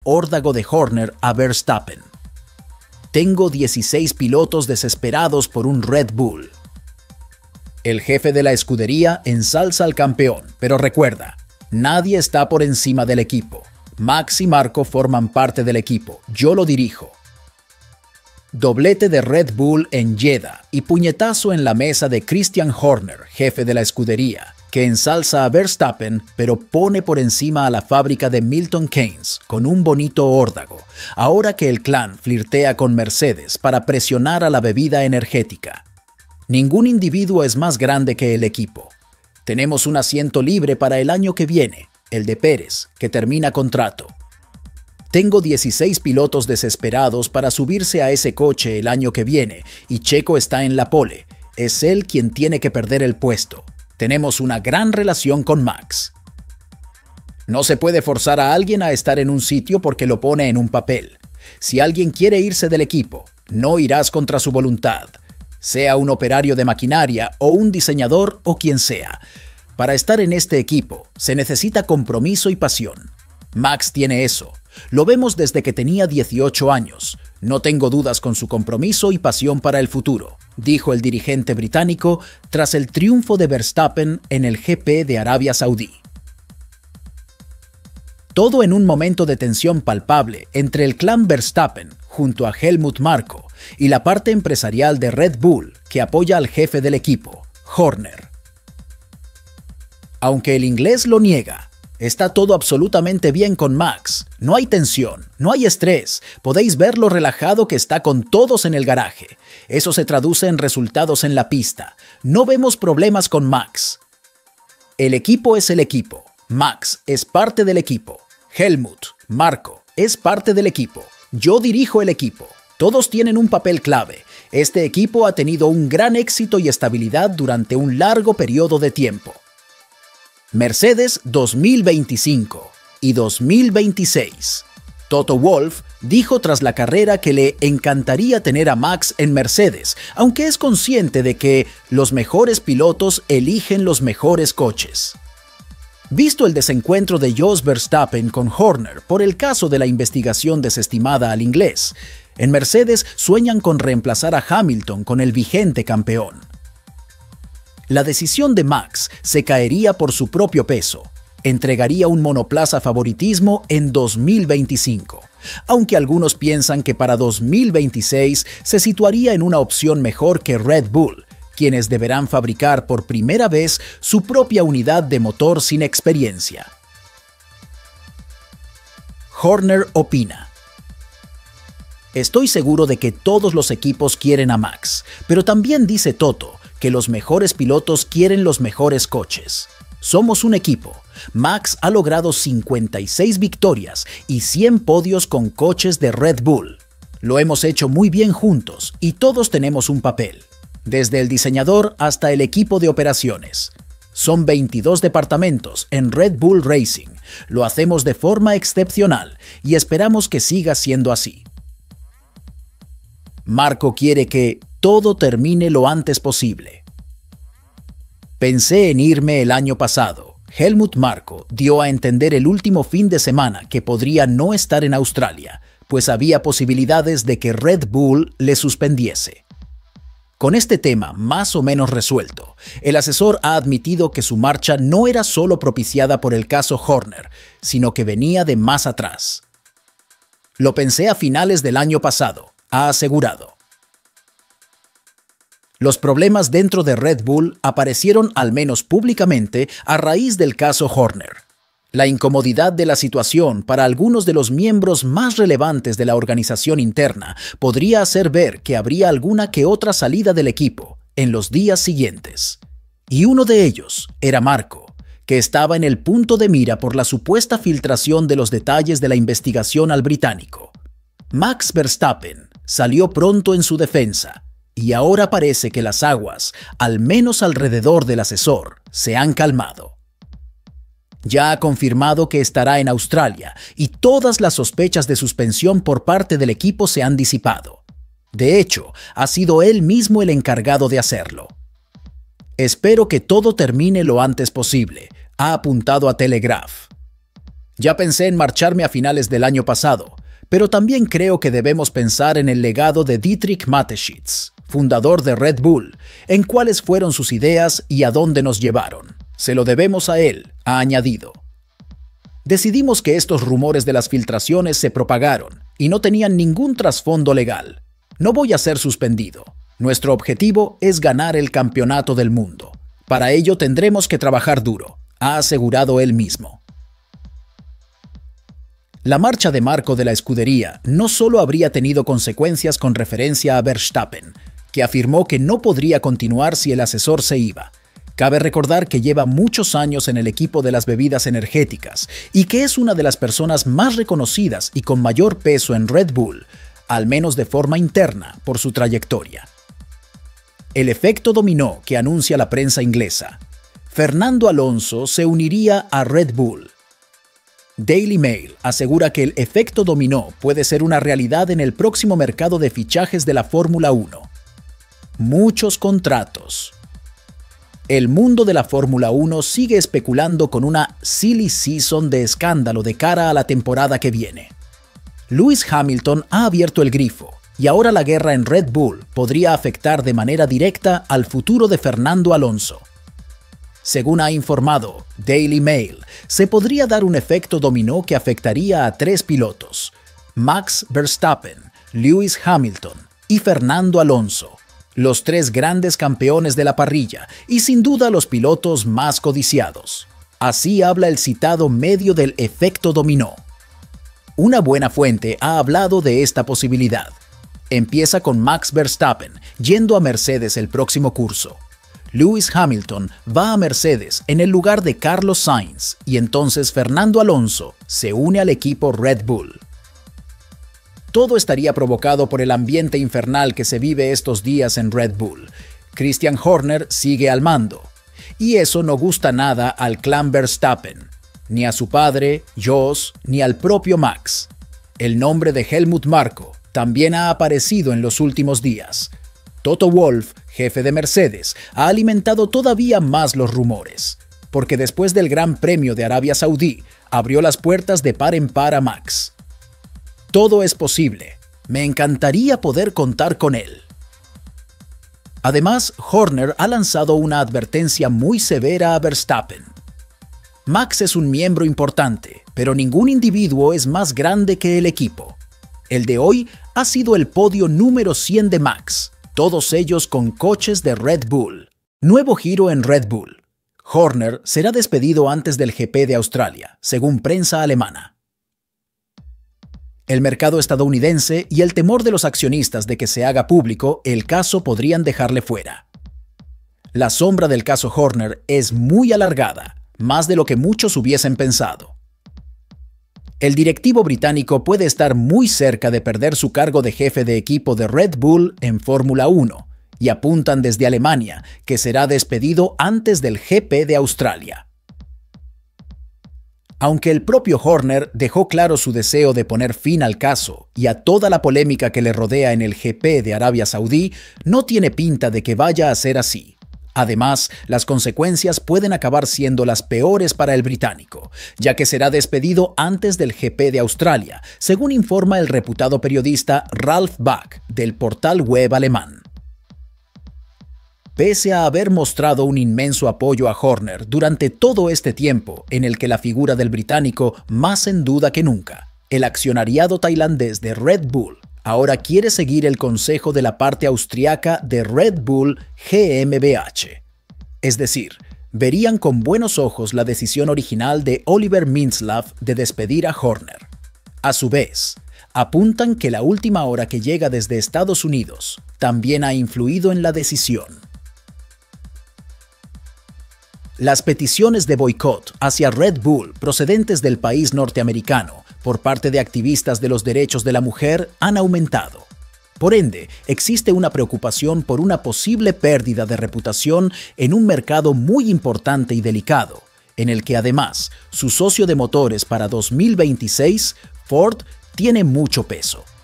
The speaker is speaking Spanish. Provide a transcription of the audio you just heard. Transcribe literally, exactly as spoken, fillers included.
órdago de Horner a Verstappen. Tengo dieciséis pilotos desesperados por un Red Bull. El jefe de la escudería ensalza al campeón, pero recuerda, nadie está por encima del equipo. Max y Marco forman parte del equipo, yo lo dirijo. Doblete de Red Bull en Jeddah y puñetazo en la mesa de Christian Horner, jefe de la escudería, que ensalza a Verstappen, pero pone por encima a la fábrica de Milton Keynes con un bonito órdago, ahora que el clan flirtea con Mercedes para presionar a la bebida energética. Ningún individuo es más grande que el equipo. Tenemos un asiento libre para el año que viene, el de Pérez, que termina contrato. Tengo dieciséis pilotos desesperados para subirse a ese coche el año que viene y Checo está en la pole. Es él quien tiene que perder el puesto. Tenemos una gran relación con Max. No se puede forzar a alguien a estar en un sitio porque lo pone en un papel. Si alguien quiere irse del equipo, no irás contra su voluntad. Sea un operario de maquinaria o un diseñador o quien sea. Para estar en este equipo se necesita compromiso y pasión. Max tiene eso. Lo vemos desde que tenía dieciocho años. No tengo dudas con su compromiso y pasión para el futuro, dijo el dirigente británico tras el triunfo de Verstappen en el G P de Arabia Saudí. Todo en un momento de tensión palpable entre el clan Verstappen junto a Helmut Marko y la parte empresarial de Red Bull que apoya al jefe del equipo, Horner. Aunque el inglés lo niega, está todo absolutamente bien con Max. No hay tensión, no hay estrés. Podéis ver lo relajado que está con todos en el garaje. Eso se traduce en resultados en la pista. No vemos problemas con Max. El equipo es el equipo. Max es parte del equipo. Helmut, Marko, es parte del equipo. Yo dirijo el equipo. Todos tienen un papel clave. Este equipo ha tenido un gran éxito y estabilidad durante un largo periodo de tiempo. Mercedes dos mil veinticinco y dos mil veintiséis. Toto Wolff dijo tras la carrera que le encantaría tener a Max en Mercedes, aunque es consciente de que los mejores pilotos eligen los mejores coches. Visto el desencuentro de Jos Verstappen con Horner por el caso de la investigación desestimada al inglés, en Mercedes sueñan con reemplazar a Hamilton con el vigente campeón. La decisión de Max se caería por su propio peso. Entregaría un monoplaza favoritismo en dos mil veinticinco, aunque algunos piensan que para dos mil veintiséis se situaría en una opción mejor que Red Bull, quienes deberán fabricar por primera vez su propia unidad de motor sin experiencia. Horner opina: estoy seguro de que todos los equipos quieren a Max, pero también dice Toto que los mejores pilotos quieren los mejores coches. Somos un equipo. Max ha logrado cincuenta y seis victorias y cien podios con coches de Red Bull. Lo hemos hecho muy bien juntos y todos tenemos un papel, desde el diseñador hasta el equipo de operaciones. Son veintidós departamentos en Red Bull Racing. Lo hacemos de forma excepcional y esperamos que siga siendo así. Marko quiere que todo termine lo antes posible. Pensé en irme el año pasado. Helmut Marko dio a entender el último fin de semana que podría no estar en Australia, pues había posibilidades de que Red Bull le suspendiese. Con este tema más o menos resuelto, el asesor ha admitido que su marcha no era solo propiciada por el caso Horner, sino que venía de más atrás. Lo pensé a finales del año pasado, ha asegurado. Los problemas dentro de Red Bull aparecieron al menos públicamente a raíz del caso Horner. La incomodidad de la situación para algunos de los miembros más relevantes de la organización interna podría hacer ver que habría alguna que otra salida del equipo en los días siguientes. Y uno de ellos era Marko, que estaba en el punto de mira por la supuesta filtración de los detalles de la investigación al británico. Max Verstappen salió pronto en su defensa, y ahora parece que las aguas, al menos alrededor del asesor, se han calmado. Ya ha confirmado que estará en Australia y todas las sospechas de suspensión por parte del equipo se han disipado. De hecho, ha sido él mismo el encargado de hacerlo. Espero que todo termine lo antes posible, ha apuntado a Telegraph. Ya pensé en marcharme a finales del año pasado, pero también creo que debemos pensar en el legado de Dietrich Mateschitz, fundador de Red Bull, en cuáles fueron sus ideas y a dónde nos llevaron. Se lo debemos a él, ha añadido. Decidimos que estos rumores de las filtraciones se propagaron y no tenían ningún trasfondo legal. No voy a ser suspendido. Nuestro objetivo es ganar el campeonato del mundo. Para ello tendremos que trabajar duro, ha asegurado él mismo. La marcha de Marco de la escudería no solo habría tenido consecuencias con referencia a Verstappen, que afirmó que no podría continuar si el asesor se iba. Cabe recordar que lleva muchos años en el equipo de las bebidas energéticas y que es una de las personas más reconocidas y con mayor peso en Red Bull, al menos de forma interna, por su trayectoria. El efecto dominó que anuncia la prensa inglesa. Fernando Alonso se uniría a Red Bull. Daily Mail asegura que el efecto dominó puede ser una realidad en el próximo mercado de fichajes de la Fórmula uno. Muchos contratos. El mundo de la Fórmula uno sigue especulando con una silly season de escándalo de cara a la temporada que viene. Lewis Hamilton ha abierto el grifo y ahora la guerra en Red Bull podría afectar de manera directa al futuro de Fernando Alonso. Según ha informado Daily Mail, se podría dar un efecto dominó que afectaría a tres pilotos: Max Verstappen, Lewis Hamilton y Fernando Alonso, los tres grandes campeones de la parrilla y sin duda los pilotos más codiciados. Así habla el citado medio del efecto dominó. Una buena fuente ha hablado de esta posibilidad. Empieza con Max Verstappen yendo a Mercedes el próximo curso. Lewis Hamilton va a Mercedes en el lugar de Carlos Sainz y entonces Fernando Alonso se une al equipo Red Bull. Todo estaría provocado por el ambiente infernal que se vive estos días en Red Bull. Christian Horner sigue al mando, y eso no gusta nada al clan Verstappen, ni a su padre, Jos, ni al propio Max. El nombre de Helmut Marko también ha aparecido en los últimos días. Toto Wolff, jefe de Mercedes, ha alimentado todavía más los rumores, porque después del Gran Premio de Arabia Saudí, abrió las puertas de par en par a Max. Todo es posible. Me encantaría poder contar con él. Además, Horner ha lanzado una advertencia muy severa a Verstappen. Max es un miembro importante, pero ningún individuo es más grande que el equipo. El de hoy ha sido el podio número cien de Max, todos ellos con coches de Red Bull. Nuevo giro en Red Bull. Horner será despedido antes del G P de Australia, según prensa alemana. El mercado estadounidense y el temor de los accionistas de que se haga público el caso podrían dejarle fuera. La sombra del caso Horner es muy alargada, más de lo que muchos hubiesen pensado. El directivo británico puede estar muy cerca de perder su cargo de jefe de equipo de Red Bull en Fórmula uno, y apuntan desde Alemania que será despedido antes del G P de Australia. Aunque el propio Horner dejó claro su deseo de poner fin al caso y a toda la polémica que le rodea en el G P de Arabia Saudí, no tiene pinta de que vaya a ser así. Además, las consecuencias pueden acabar siendo las peores para el británico, ya que será despedido antes del G P de Australia, según informa el reputado periodista Ralf Bach del portal web alemán. Pese a haber mostrado un inmenso apoyo a Horner durante todo este tiempo en el que la figura del británico más en duda que nunca, el accionariado tailandés de Red Bull ahora quiere seguir el consejo de la parte austriaca de Red Bull G m B H. Es decir, verían con buenos ojos la decisión original de Oliver Mintzlaff de despedir a Horner. A su vez, apuntan que la última hora que llega desde Estados Unidos también ha influido en la decisión. Las peticiones de boicot hacia Red Bull procedentes del país norteamericano por parte de activistas de los derechos de la mujer han aumentado. Por ende, existe una preocupación por una posible pérdida de reputación en un mercado muy importante y delicado, en el que además su socio de motores para dos mil veintiséis, Ford, tiene mucho peso.